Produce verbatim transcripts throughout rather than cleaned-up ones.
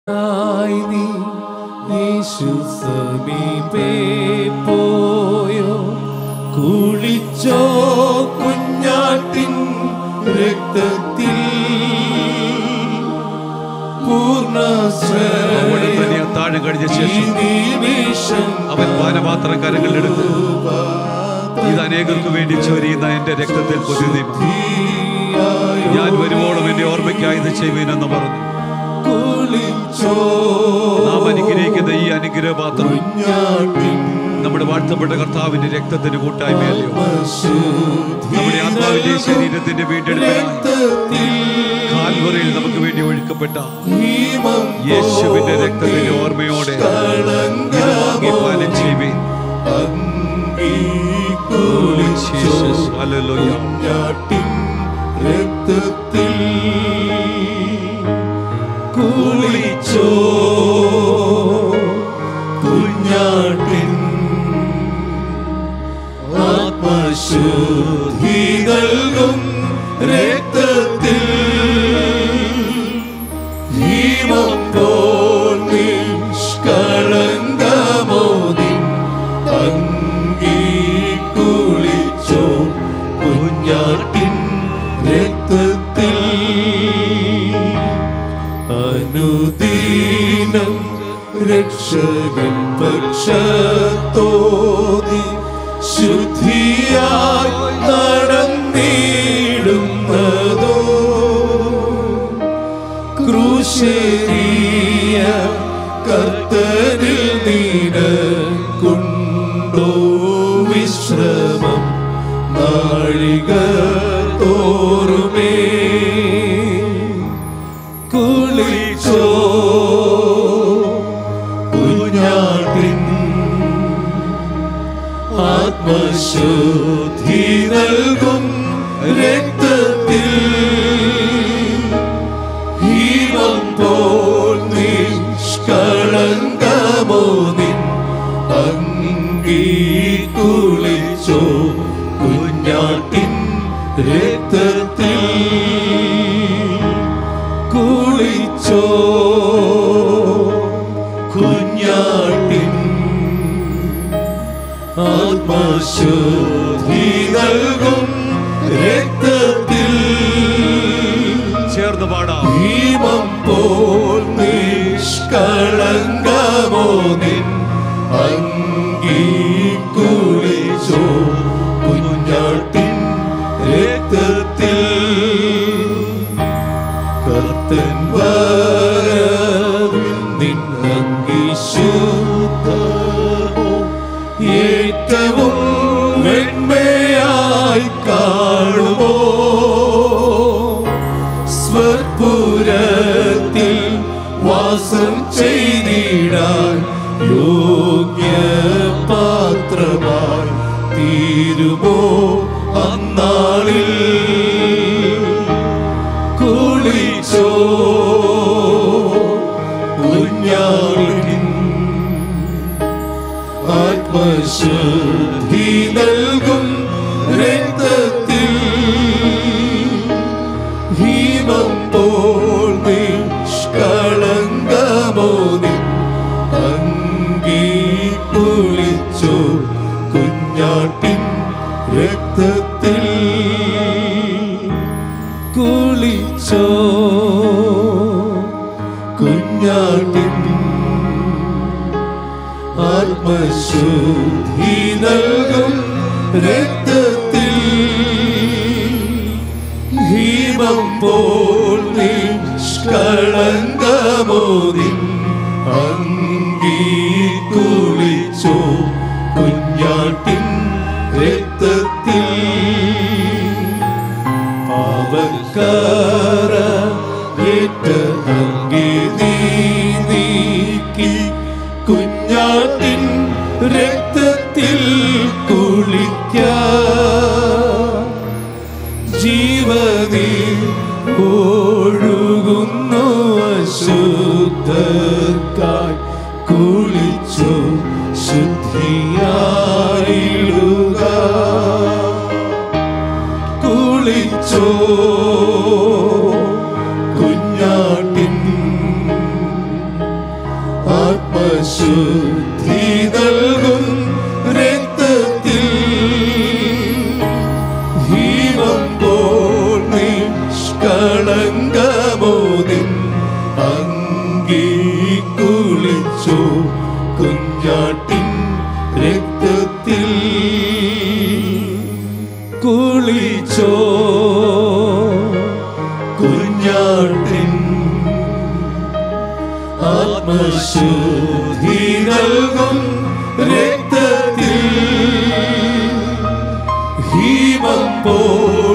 നീ യേശു സമീപേ പോയോ, കുളിച്ചോ കുഞ്ഞാട്ടിൻ രക്തത്തിൽ പൂർണ്ണ താഴെ കഴിഞ്ഞ ശേഷം അവൻ പാനപാത്രം കരങ്ങളിലെടുത്ത് ഇത് അനേകർക്ക് വേണ്ടി ചൊരിയുന്ന എന്റെ രക്തത്തിൽ പൊതിയും, ഞാൻ വരുവോളം എന്റെ ഓർമ്മയ്ക്കായി ഇത് ചെയ്യുവീനെന്ന് പറഞ്ഞു. നാം അനുഗ്രഹിക്കുന്ന ഈ അനുഗ്രഹപാത്രം നമ്മുടെ വാഴ്ത്തപ്പെട്ട കർത്താവിന്റെ രക്തത്തിന്റെ കൂട്ടായ്മയല്ലയോ? നമ്മുടെ ആത്മാവിന്റെ ശരീരത്തിന്റെ വീണ്ടെടുപ്പിനായി കാൽവറിയിൽ നമുക്ക് വേണ്ടി ഒഴുക്കപ്പെട്ട യേശുവിന്റെ രക്തത്തിന്റെ ഓർമ്മയോടെ വാങ്ങി പാലം ചെയ്യുവീൻ. രക്തത്തിൽ കുളിച്ചോ കുഞ്ഞാട്ടിൻ ആത്മശുദ്ധി നൽകും രക്തത്തിൽ ജീവൻ പോൽ നിഷ്കളങ്കമോദിൻ അങ്കി കുളിച്ചോ കുഞ്ഞാട്ടിൻ രക്തത്തിൽ അനുദീനം രക്ഷകൻ പക്ഷത്തോതി ശുദ്ധിയായി നടന്നിടുന്നതോ ക്രൂശേറിയ കർത്തനിൽ നിനക്കുണ്ടോ വിശ്രമം നാഴിക തോറുമേ കുളിച്ചോ കുഞ്ഞാട്ടിൻ ആത്മശുദ്ധി നൽകും രക്തത്തിൽ ജീവൻ പോൽ നിഷ്കളങ്കമോദിൻ അങ്കി കുളിച്ചോ കുഞ്ഞാട്ടിൻ രക്തത്തിൽ കുളിച്ചോ കുഞ്ഞാട്ടിൻ ആത്മശുദ്ധി നൽകും രക്തത്തിൽ ചേർന്ന് പാടാം. ഭീമം പോൽ നിഷ്കളങ്കമോദിൻ അങ്കി കുളിച്ചോ കുഞ്ഞാട്ടിൻ രക്തത്തിൽ കർത്തൻ വരവിൽ നിന്നങ്കി ശുദ്ധമോ ഏറ്റവും വെണ്മയായി കാണുമോ സ്വപുരത്തിൽ വാസം ചെയ്തിടാൻ യോഗ്യ പാത്രമായി തീരുമോ അന്നാളിൽ കുളിച്ചോ കുഞ്ഞാട്ടിൻ ആത്മശുദ്ധി നൽകും രക്തത്തിൽ ഭീമം പോൽ നിഷ്കളങ്കമോദിൻ അങ്കി കുളിച്ചോ കുഞ്ഞാട്ടിൻ രക്തത്തിൽ കുളിച്ചോ കുഞ്ഞാട്ടിൻ ആത്മശുദ്ധി നൽകും രക്തത്തിൽ ഭീമം പോൽ നിഷ്കളങ്കമോദിൻ അങ്കി കുളിച്ചോ കുഞ്ഞാട്ടിൻ രക്തത്തിൽ പാപക്കറ ഏറ്റ അങ്കി നീ നീക്കി കുഞ്ഞാട്ടിൻ രക്തത്തിൽ കുളിക്കാം ജീവനിൽ ഒഴുകുന്നു അശുദ്ധർക്കായി കുളിച്ചു ശുദ്ധിയായിടുക കുളിച്ചോ കുഞ്ഞാട്ടിൻ ആത്മശുദ്ധി നൽകും രക്തത്തിൽ ഹീമം പോൽ നിഷ്കളങ്കമോദിൻ അങ്കി കുളിച്ചു കുഞ്ഞാട്ടിൻ രക്തത്തിൽ കുളിച്ചോ കുഞ്ഞാട്ടിൻ ആത്മശുദ്ധി നൽകും രക്തത്തിൽ ഹീമം പോൽ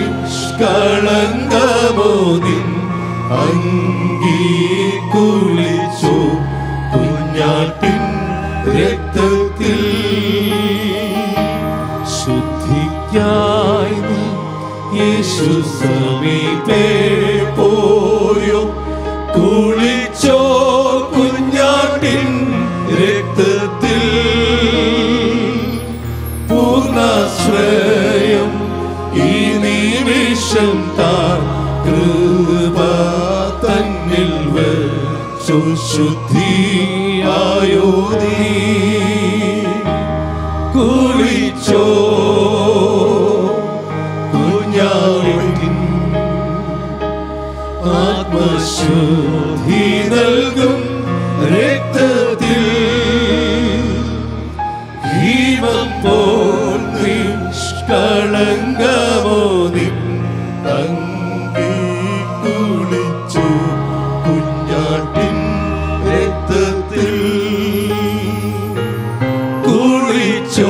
നിഷ്കളങ്കമോദിൻ അങ്കി കുളിച്ചു കുഞ്ഞാട്ടിൻ രക്തത്തിൽ ശുദ്ധിക്കായി നീ യേശു സമീപേ പോയോ കുളിച്ചോ കുഞ്ഞാട്ടിൻ രക്തത്തിൽ പൂർണ്ണാശ്രയം ഈ നിമിഷം താൻ കൃപ തന്നിൽ വച്ചു ശുദ്ധിയായോ നീ കുളിച്ചോ കുഞ്ഞാട്ടിൻ ആത്മശുദ്ധി നൽകും രക്തത്തിൽ ഹീമം പോൽ നിഷ്കളങ്കമോദിൻ അങ്കി കുളിച്ചു കുഞ്ഞാട്ടിൻ രക്തത്തിൽ കുളിച്ചോ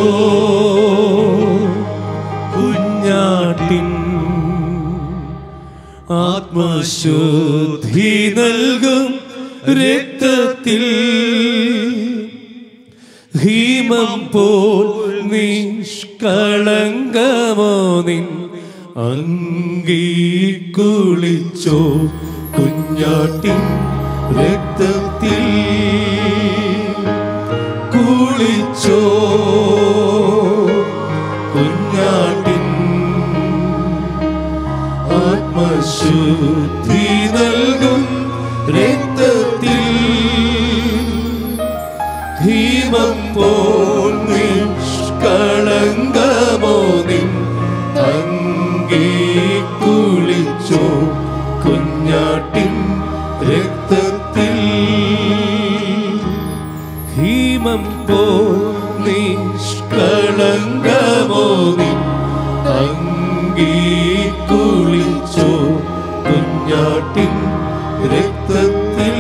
കുഞ്ഞാട്ടിൻ ആത്മശുദ്ധി നൽകും രക്തത്തിൽ ഹീമം പോൽ നിഷ്കളങ്കമോദിൻ അങ്കി കുളിച്ചോ കുഞ്ഞാട്ടിൻ രക്തത്തിൽ കുളിച്ചോ കുഞ്ഞാട്ടിൻ ആത്മശുദ്ധി നൽകും രക്തത്തിൽ ഹീമം പോൽ നിഷ്കളങ്കമോദിൻ അങ്കി കുളിച്ചോ കുഞ്ഞാട്ടിൻ രക്തത്തിൽ ഹീമം പോൽ നിഷ്കളങ്കമോദിൻ അങ്കി കുളിച്ചോ കുഞ്ഞാട്ടിൻ രക്തത്തിൽ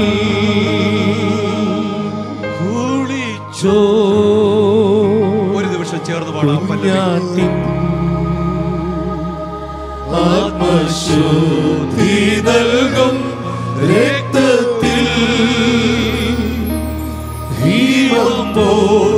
കുളിച്ചോ ഒരു നിമിഷം ചേർന്ന് പാടാം. കുഞ്ഞാട്ടിൻ ആത്മശുദ്ധി നൽകും രക്തത്തിൽ ഹീമം പോൽ